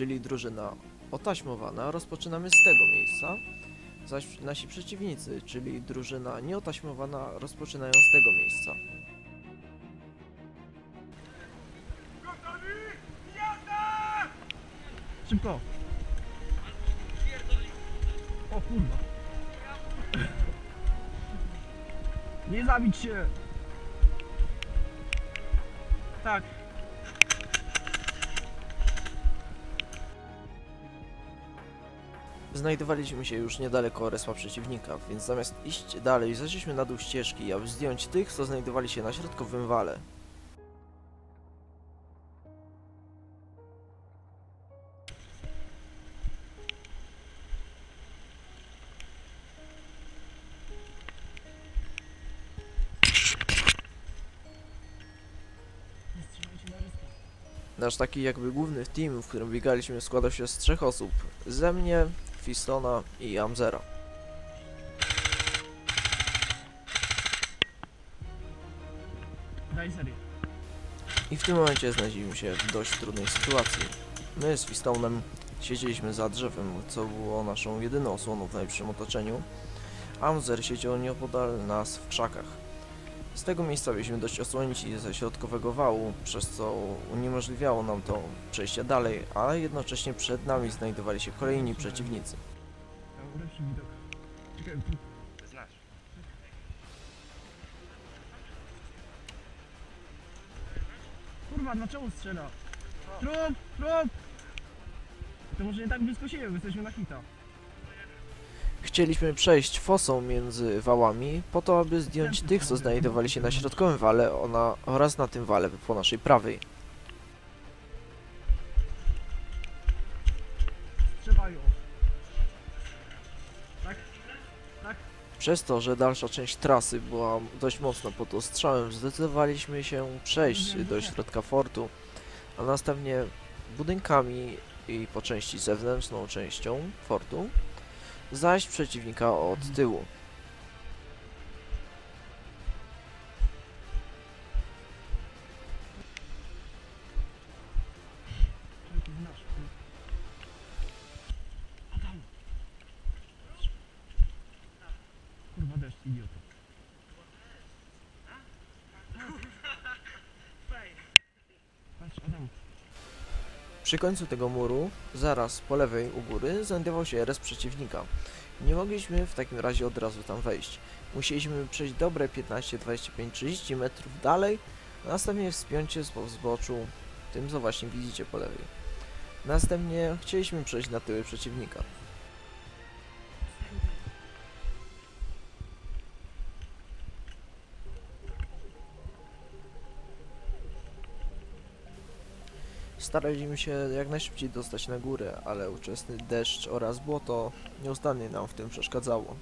czyli drużyna otaśmowana, rozpoczynamy z tego miejsca, zaś nasi przeciwnicy, czyli drużyna nieotaśmowana, rozpoczynają z tego miejsca. Szybko! O kurwa! Nie zabić się! Tak. Znajdowaliśmy się już niedaleko respa przeciwnika, więc zamiast iść dalej, zeszliśmy na dół ścieżki, aby zdjąć tych, co znajdowali się na środkowym wale. Nasz taki jakby główny team, w którym biegaliśmy, składał się z 3 osób. Ze mnie, Fistona i Amzera. Daj serię. I w tym momencie znaleźliśmy się w dość trudnej sytuacji. My z Fistonem siedzieliśmy za drzewem, co było naszą jedyną osłoną w najbliższym otoczeniu. Amzer siedział nieopodal nas w krzakach. Z tego miejsca byliśmy dość osłonięci ze środkowego wału, przez co uniemożliwiało nam to przejście dalej, ale jednocześnie przed nami znajdowali się kolejni przeciwnicy. Lepszy widok. Czekaj, tu. Znasz. Kurwa, dlaczego strzela? Trup! Trup! To może nie tak blisko siebie, bo jesteśmy na hita. Chcieliśmy przejść fosą między wałami, po to aby zdjąć tych, co znajdowali się na środkowym wale oraz na tym wale po naszej prawej. Strzelają. Tak? Tak? Przez to, że dalsza część trasy była dość mocno pod ostrzałem, zdecydowaliśmy się przejść do środka fortu, a następnie budynkami i po części zewnętrzną częścią fortu zajść przeciwnika od tyłu. Czekaj, znasz. Adam! Kurwa, deszcz, idioto. Patrz, Adam. Przy końcu tego muru, zaraz po lewej u góry, znajdował się RS przeciwnika. Nie mogliśmy w takim razie od razu tam wejść. Musieliśmy przejść dobre 15, 25, 30 metrów dalej, a następnie wspiąć się po wzboczu, tym co właśnie widzicie po lewej. Następnie chcieliśmy przejść na tyły przeciwnika. Staraliśmy się jak najszybciej dostać na górę, ale ówczesny deszcz oraz błoto nieustannie nam w tym przeszkadzało.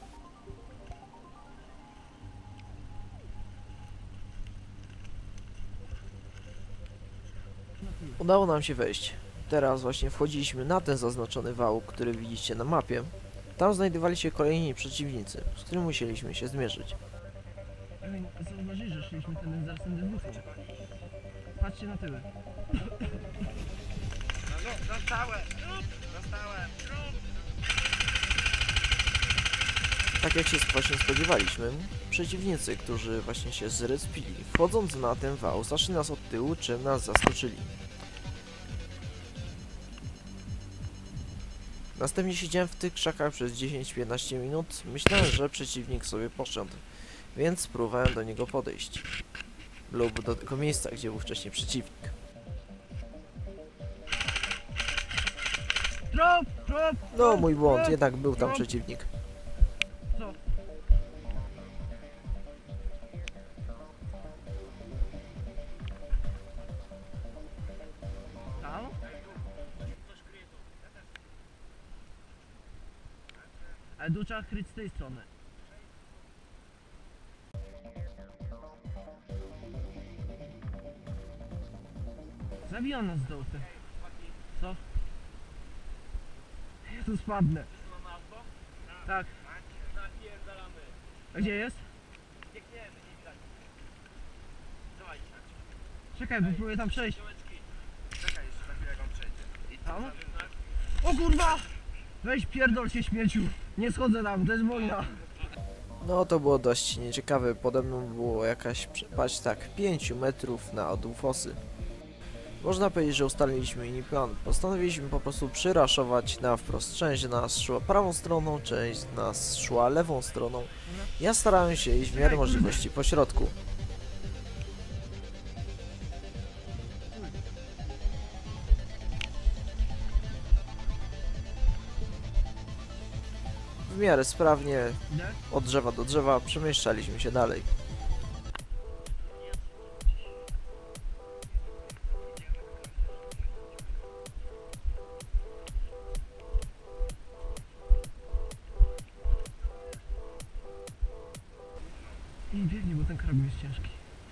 Udało nam się wejść. Teraz właśnie wchodziliśmy na ten zaznaczony wał, który widzicie na mapie. Tam znajdowali się kolejni przeciwnicy, z którymi musieliśmy się zmierzyć. Ej, zauważyli, że szliśmy ten zaraz ten dyskusją. Patrzcie na tyły. No, dostałem! Dostałem! Tak jak się właśnie spodziewaliśmy, przeciwnicy, którzy właśnie się zrespili, wchodząc na ten wał, zaszli nas od tyłu, czym nas zaskoczyli. Następnie siedziałem w tych krzakach przez 10-15 minut, myślałem, że przeciwnik sobie poszedł, więc spróbowałem do niego podejść. Lub do tego miejsca, gdzie był wcześniej przeciwnik. Trop! Trop! No, mój błąd, jednak był tam Trop. przeciwnik. Co? Tam? Ale tu trzeba kryć z tej strony. Zabija nas z dołu. Co? Ja tu spadnę. Tak. A gdzie jest? Czekaj, bo próbuję tam przejść. Czekaj jeszcze za chwilę, jak on przejdzie. I Tam? O kurwa! Weź pierdol się śmieciu. Nie schodzę tam, to jest wojna. No to było dość nieciekawe, pode mną było jakaś przepaść tak 5 metrów na dół fosy. Można powiedzieć, że ustaliliśmy mini plan. Postanowiliśmy po prostu przyraszować na wprost. Część z nas szła prawą stroną, część z nas szła lewą stroną. Ja starałem się iść w miarę możliwości po środku. W miarę sprawnie, Idę? od drzewa do drzewa, przemieszczaliśmy się dalej. I biegnij, bo ten karabin jest ciężki.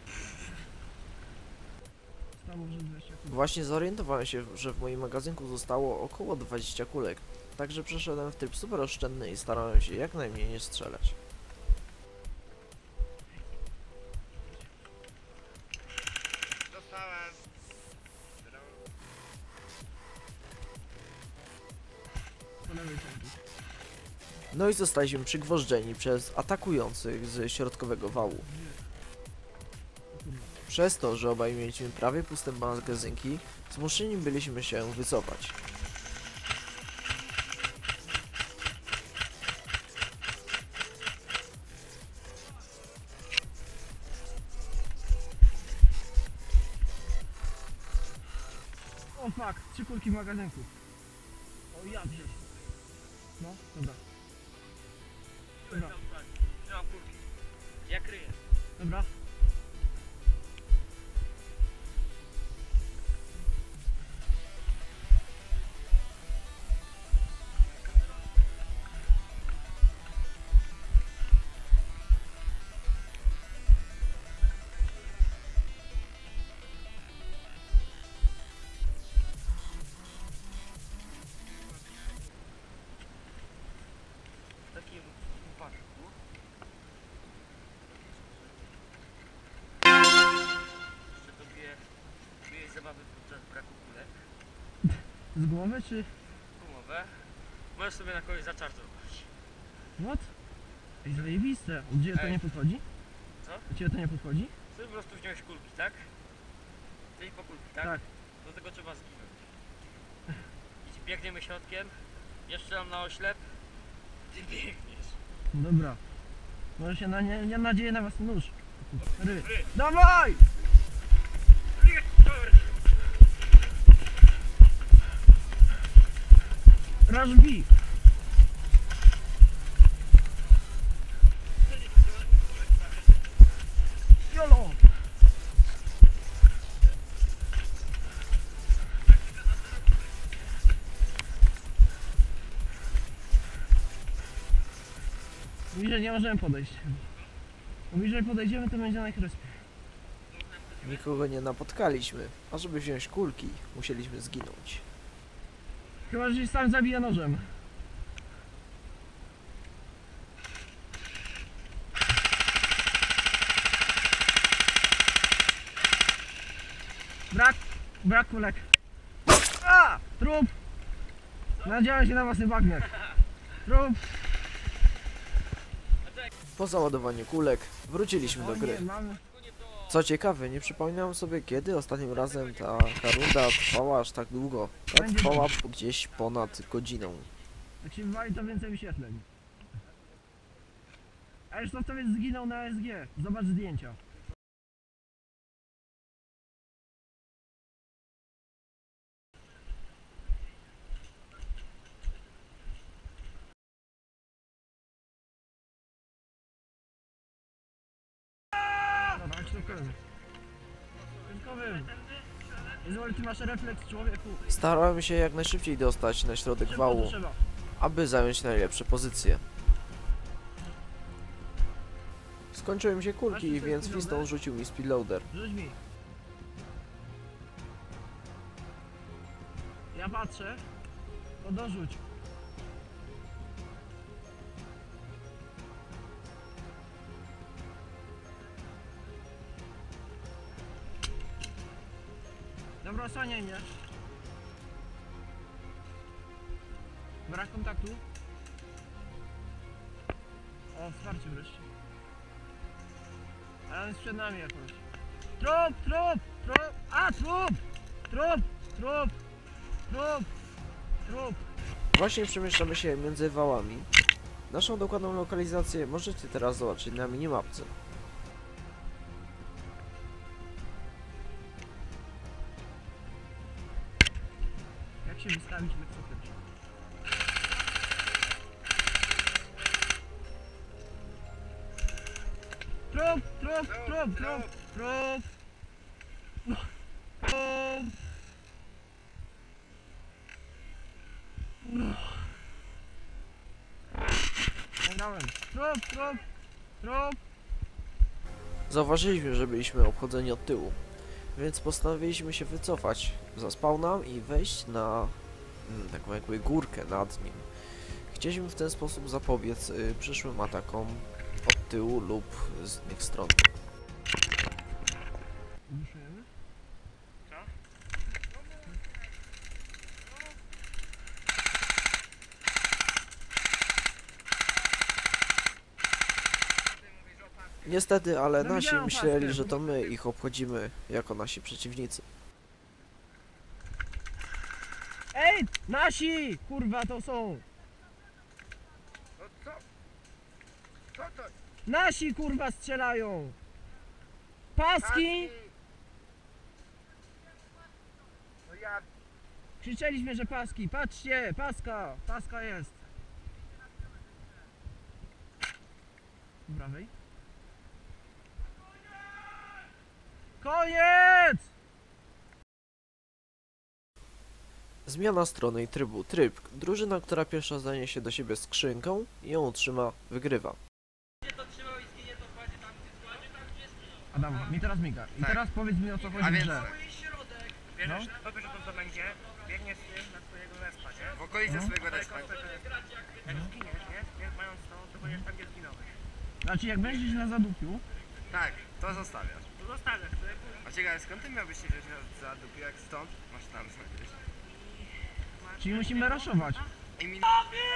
Stało, że 20 kg. Właśnie zorientowałem się, że w moim magazynku zostało około 20 kulek, także przeszedłem w tryb super oszczędny i starałem się jak najmniej nie strzelać. Dostałem. Po lewej części. No i zostaliśmy przygwożdżeni przez atakujących z środkowego wału. Przez to, że obaj mieliśmy prawie puste magazynki, zmuszeni byliśmy się wycofać. O fuck, 3 kulki w magazynku. O ja gdzieś. No, dobra. Dobra, No, kurki. Ja kryję. dobra. W takim upadku. Jeszcze tobie zabawy podczas braku kulek. Z głowy czy... Gumowe. Możesz sobie na kogoś zaczarżować. What? Ej, zajebiste. U Ciebie to Ej. nie podchodzi? Co? U Ciebie to nie podchodzi? Ty po prostu wziąłeś kulki, tak? Ty po kulki, tak? Tak. Do tego trzeba zginąć. I biegniemy środkiem. Ja strzelam na oślep. Ty biegniesz. Dobra. Może się nie nadzieję na was nóż. Ry. Ry. Dawaj! Rush B. Jolo! Mówi, że nie możemy podejść. Mówi, że jak podejdziemy, to będzie na ich respie. Nikogo nie napotkaliśmy, a żeby wziąć kulki, musieliśmy zginąć. Chyba, że się sam zabije nożem. Brak kulek. A! Trup! Nadziałem się na własny bagniak. Trup! Po załadowaniu kulek wróciliśmy O do gry. nie, mamy. Co ciekawe, nie przypominam sobie, kiedy ostatnim razem ta runda trwała aż tak długo. Ta Będzie trwała gdzieś ponad godziną. Jak się wywali, to więcej wyświetleń. A już Softowiec zginął na SG. Zobacz zdjęcia. Dobra, chodź środkowym. Środkowym. Izol, ty masz refleks, człowieku. Starałem się jak najszybciej dostać na środek Szybko wału, to trzeba. aby zająć najlepsze pozycje. Skończyły mi się kulki, więc Fiston rzucił mi speedloader. Rzuć mi. Ja patrzę. To dorzuć. Dobra, osłaniaj mnie. Brak kontaktu. O, wsparcie wreszcie. Ale on jest przed nami jakoś. Trup, trup, trup, a trup! Trup, trup, trup, trup. Właśnie przemieszczamy się między wałami. Naszą dokładną lokalizację możecie teraz zobaczyć na minimapce. Jak się wystawić wycofać? Trup, trup, trup, trup, trup. Trup. Nagrałem. Trup, trup, trup. Zauważyliśmy, że byliśmy obchodzeni od tyłu, więc postanowiliśmy się wycofać za spawna i wejść na taką jakby górkę nad nim. Chcieliśmy w ten sposób zapobiec przyszłym atakom od tyłu lub z innych stron. Wyszujemy? Co? Niestety, ale No nasi widziałem myśleli, paskę. że to my ich obchodzimy jako nasi przeciwnicy. Ej! Nasi! Kurwa to są! No co? Co to? Nasi kurwa strzelają! Paski! No ja... Krzyczeliśmy, że paski! Patrzcie! Paska! Paska jest! Z prawej. Koniec! Zmiana strony i trybu. Tryb. Drużyna, która pierwsza zdaje się do siebie skrzynką i ją utrzyma, wygrywa. Gdzie to trzymał i zginie, to kładzie tam, gdzie jest. Adam, mi teraz miga. I Tak. teraz powiedz mi, o co chodzi A w więc grze. Środek. Bierzesz, powiesz o tym co będzie, biegniesz z tym na swojego respa, nie? w okolicy No. swojego respa. Jak zginiesz, nie? Nie mając to będziesz tam, gdzie zginąłeś. Znaczy jak będziesz na zadupiu, Tak, to zostawiasz. To zostawiasz, to jak A ciekawe, skąd ty miałbyś się wziąć za dupie, jak stąd masz tam znaleźć? czyli musimy raszować. I mi...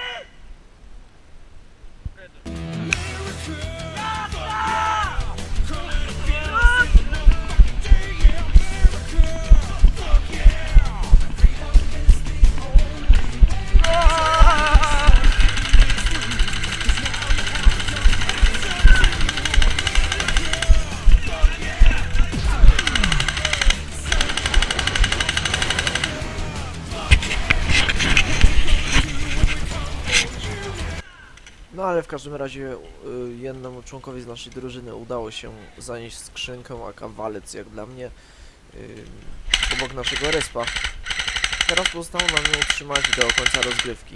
No ale w każdym razie jednemu członkowi z naszej drużyny udało się zanieść skrzynkę, a kawalec jak dla mnie obok naszego respa. Teraz pozostało nam ją utrzymać do końca rozgrywki.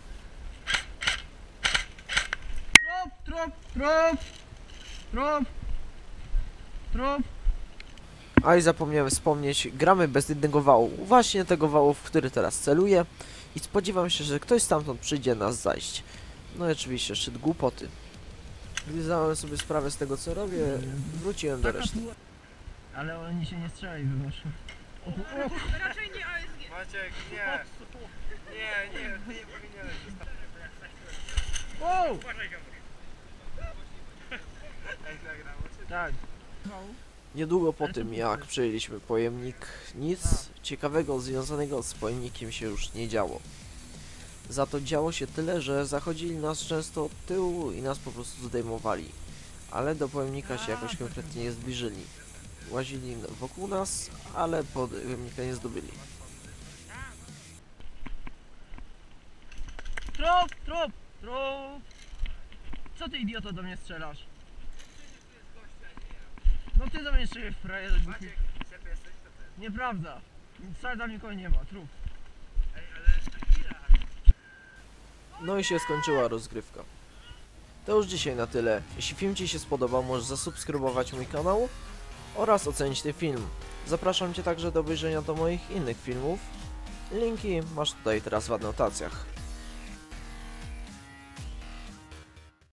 Trop, trop, trop! Trop! Trop! A i zapomniałem wspomnieć, gramy bez jednego wału, właśnie tego wału, w który teraz celuję i spodziewam się, że ktoś stamtąd przyjdzie nas zajść. No i oczywiście szczyt głupoty. Gdy zdałem sobie sprawę z tego co robię, wróciłem do reszty. Ale oni się nie strzeli, wynoszę. Raczej nie ASG. Maciek, nie! Nie, nie, ty nie powinieneś zostawić. Wow! uważaj, ziomuś. Ej, nagrało cię? Tak. Niedługo po tym jak przejęliśmy pojemnik, nic ciekawego związanego z pojemnikiem się już nie działo. Za to działo się tyle, że zachodzili nas często od tyłu i nas po prostu zdejmowali. Ale do pojemnika się jakoś konkretnie nie zbliżyli. Łazili wokół nas, ale pojemnika nie zdobyli. Trop, trop, trop! Co ty idioto do mnie strzelasz? No ty do mnie strzelisz, frajerze. Maciek, ciepły jesteś, to ty. Nieprawda. Wcale tam nikogo nie ma, trup. Ej, ale chwila. No i się skończyła rozgrywka. To już dzisiaj na tyle. Jeśli film Ci się spodobał, możesz zasubskrybować mój kanał oraz ocenić ten film. Zapraszam Cię także do obejrzenia do moich innych filmów. Linki masz tutaj teraz w anotacjach.